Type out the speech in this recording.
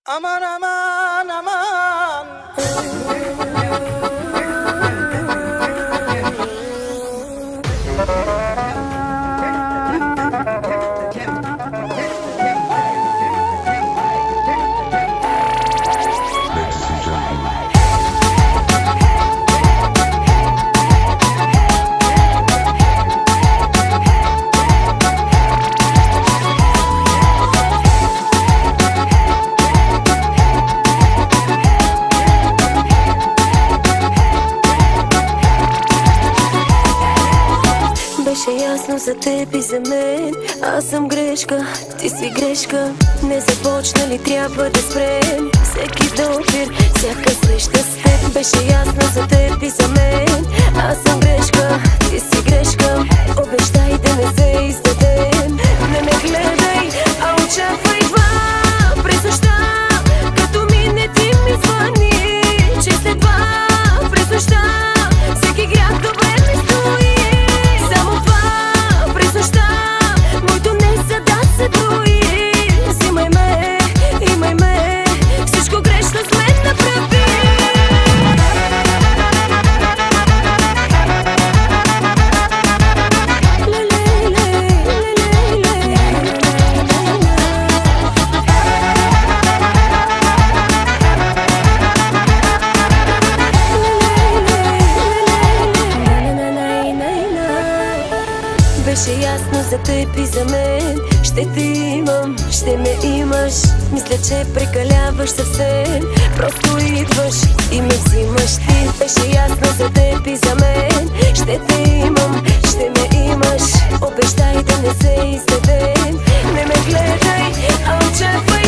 Aman aman aman. Беше ясно за теб и за мен. Аз съм грешка, ти си грешка. Не започнали, трябва да спрем. Всеки допир, всяка среща с теб. Беше ясно за теб и за мен. Аз съм грешка, ти си грешка. Обещай да не се издадем. Не ме гледай, а очаквай това през нощта. Като мине ти ми звъни, че след това през нощта всеки грях добре ми стои. Само това през нощта моето не за да се брои. Взимай ме, имай ме, всичко грешно с мен направи. Беше ясно за теб и за мен. Ще те имам, ще ме имаш. Мисля, че прекаляваш съвсем. Просто идваш и ме взимаш ти. Беше ясно за теб и за мен. Ще те имам, ще ме имаш. Обещай да не се издадем. Не ме гледай, а очаквай